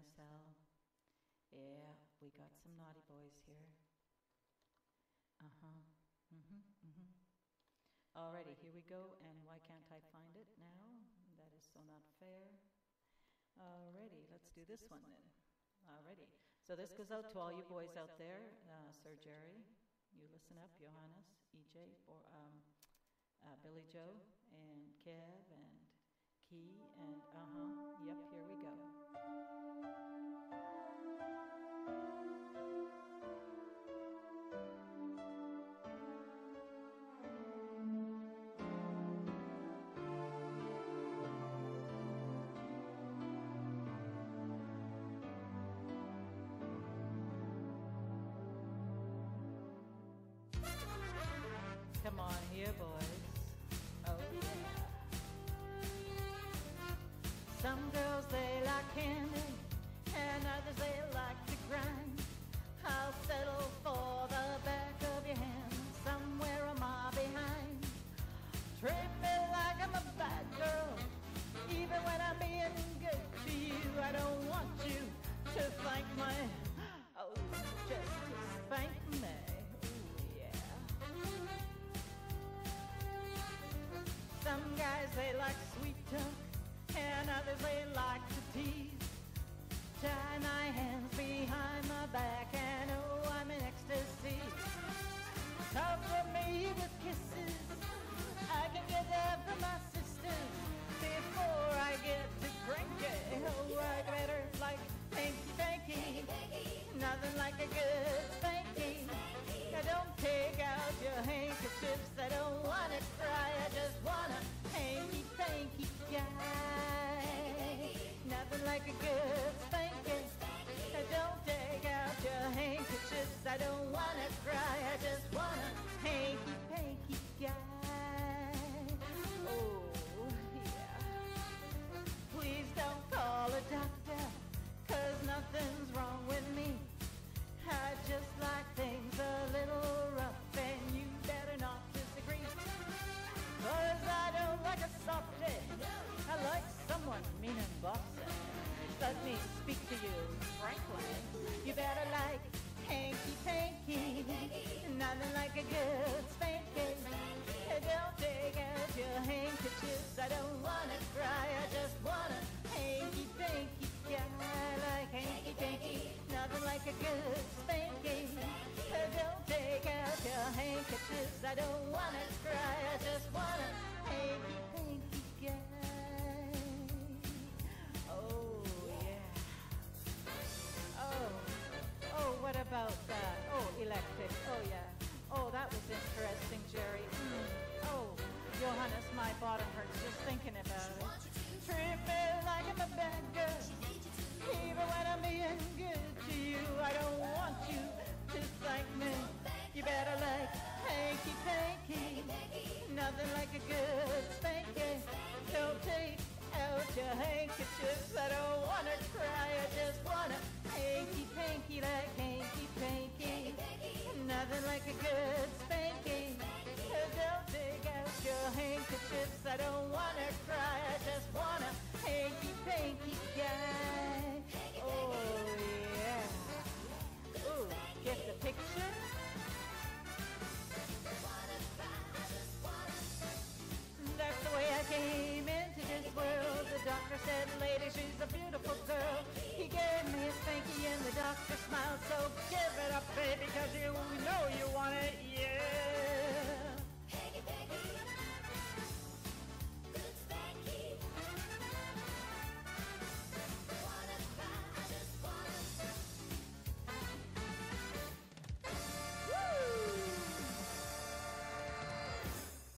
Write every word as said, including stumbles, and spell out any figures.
us, Al. Yeah, we got some naughty boys here. Uh-huh. Mm-hmm, mm-hmm. Alrighty, here we go, and why can't I find it now? That is so not fair. Alrighty, let's do this one then. Alrighty, so this goes out to all you boys out there. Uh, Sir Jerry, you listen up, Johannes, E J, or, um, uh, Billy Joe, and Kev, and Key, and uh-huh, yep, here we go. Come on here, boys. Oh, yeah. Some girls, they like candy, and others, they like to grind. I'll settle for the back of your hand, somewhere a mile behind. Treat me like I'm a bad girl, even when I'm being good to you. I don't want you to thank me, oh, just to spank me. Some guys, they like sweet talk, and others, they like to tease. Tie my hands behind my back, and oh, I'm in ecstasy. Cover me with kisses, I can get there from my sisters before I get to drinking. Oh, I better like Hanky Panky, nothing like a good spanking. Now don't take out your handkerchiefs, I don't wanna cry, I just wanna hanky panky guy. Nothing like a good spanking. Now don't take out your handkerchiefs, I don't wanna cry, I just wanna hanky panky guy. Oh, yeah. Please don't call a doctor, cause nothing's wrong with me. I just like things a little rough, and you better not disagree. Cause I don't like a softie, I like someone mean and bossy. Let me speak to you frankly, you better like Hanky Panky, nothing like a good spanking. Don't take out your handkerchiefs, I don't wanna cry, I just wanna hanky panky guy. Like Hanky Panky, nothing like a good spanking. Don't take out your handkerchiefs, I don't wanna cry, I just wanna hanky panky guy. Oh yeah. Oh, oh, what about that? Oh, electric. Oh yeah. Oh, that was interesting, Jerry. Mm. Oh, Johannes, my bottom hurts just thinking about it. Treat me like I'm a bad girl, even when I'm being good to you. I don't want you to thank me. You better like Hanky Panky, nothing like a good spanking. Don't take out your handkerchiefs, I don't wanna cry, I just wanna hanky panky like Hanky Panky. Nothing like a good spanking. Don't take out your handkerchiefs, I don't wanna cry, I just wanna hanky panky guy. Oh yeah. Ooh, get the picture? That's the way I came into this world. The doctor said, lady, she's a beautiful girl. He gave me a spanky and the doctor smiled. So give it up, baby, cause you know you want it, yeah.